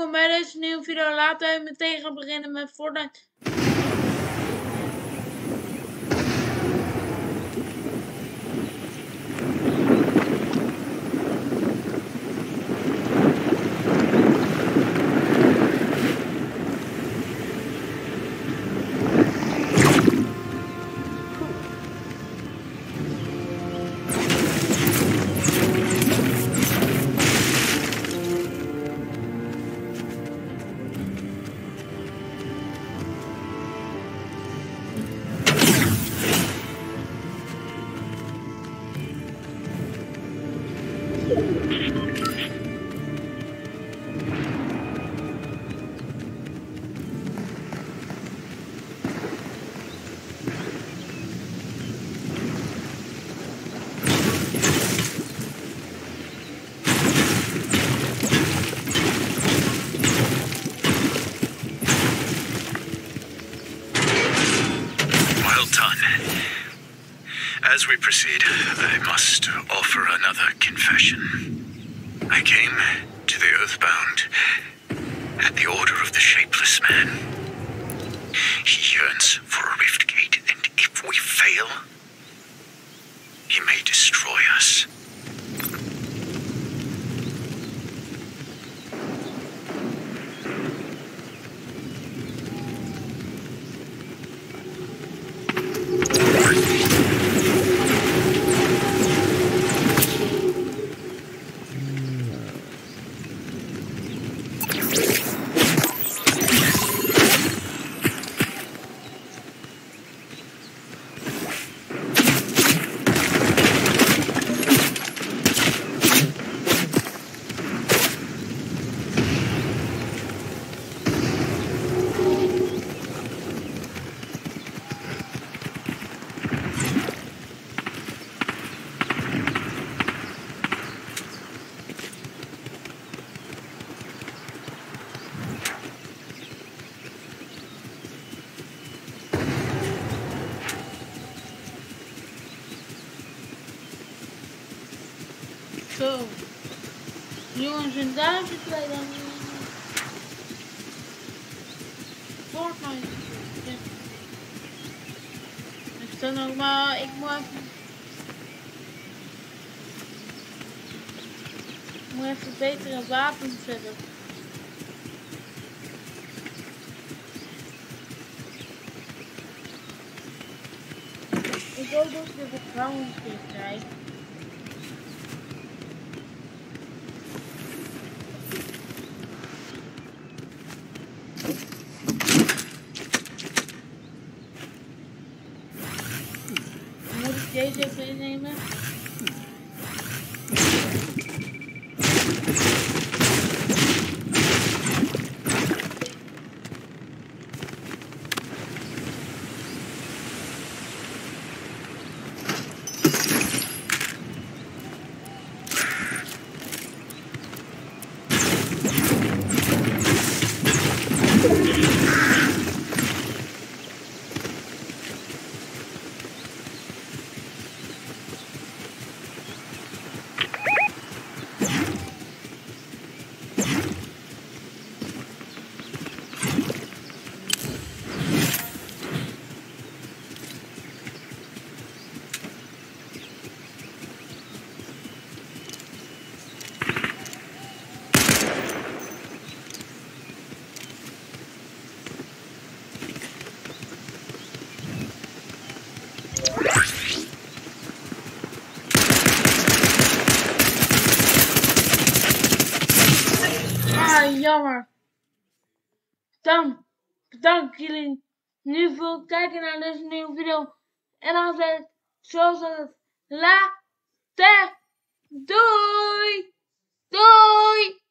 welkom bij deze nieuwe video. Laten we meteen gaan beginnen met Fortnite. As we proceed, I must offer another confession. I came to the Earthbound at the order of the Shapeless Man. He yearns for a rift gate, and if we fail, he may destroy us. Zo, jongens, en daar zitten wij dan Fortnite. Ik sta nog maar, ik moet even betere wapens zetten. Ik hoop dat ik de vertrouwen krijg. Deze even innemen. Jammer. Dan bedankt jullie nu voor het kijken naar deze nieuwe video. En dan zeg ik zoals het later. Doei! Doei!